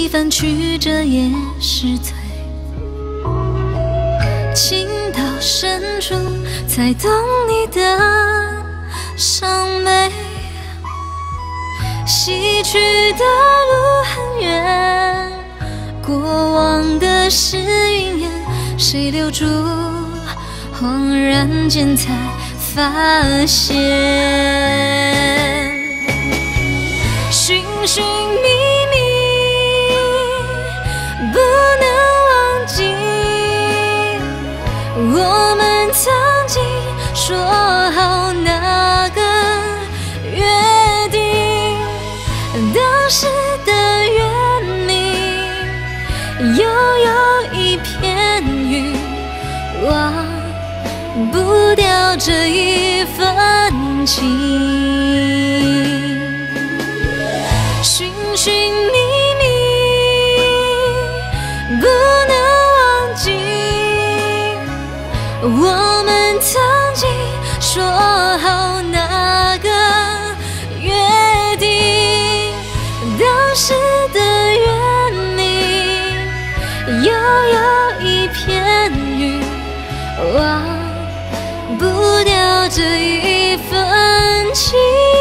一番曲折也是醉，情到深处才懂你的伤悲。西去的路很远，过往的是云烟，谁留住？恍然间才发现，寻寻觅觅，不能忘记我们曾经说好那个约定，当时的约定，又有一片云，忘不掉这一份情。寻寻觅觅，不能忘记我们曾经说好那个约定，当时的约定，又有一片云，忘不掉这一份情。